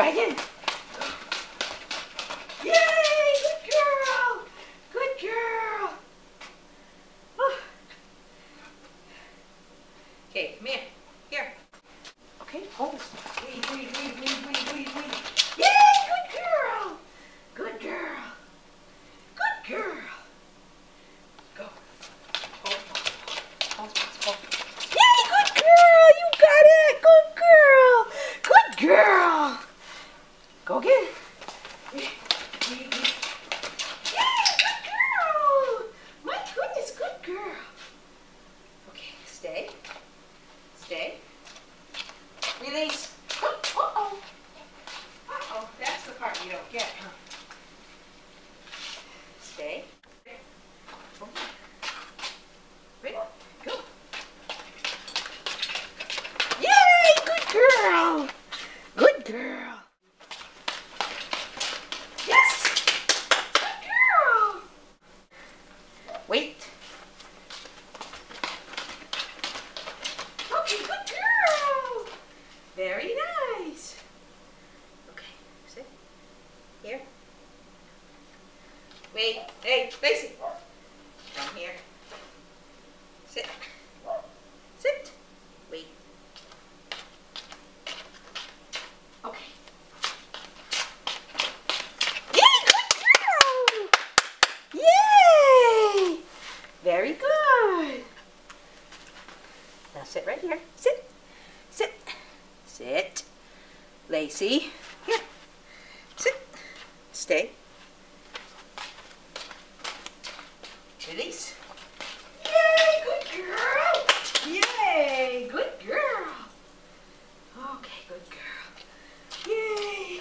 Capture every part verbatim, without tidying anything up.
Try again. Yay! Good girl! Good girl! Oh. Okay, come here. Here. Okay, hold. Breathe, breathe, breathe, breathe, breathe, breathe, breathe. Yay! Good girl! Good girl! Good girl! Go. Hold. Hold, hold, hold. Yay! Good girl! You got it! Good girl! Good girl! Go again. Yay! Good girl! My goodness, good girl. Okay, stay. Stay. Release. Oh, uh-oh. Uh-oh, that's the part you don't get, huh? Stay. Ready? Go. Yay! Good girl! Good girl! Yes! Good girl! Wait. Okay, good girl! Very nice. Okay, sit. Here. Wait. Hey, Lacey. Come here. Sit. Sit. Wait. Okay. Yay, good girl! Yay! Very good. Now sit right here. Sit. Sit. Sit. Lacey. Here. Sit. Stay. Release. Yay, good girl. Yay, good girl. Okay, good girl. Yay.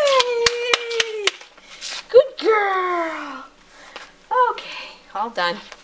Yay. Good girl. Okay, all done.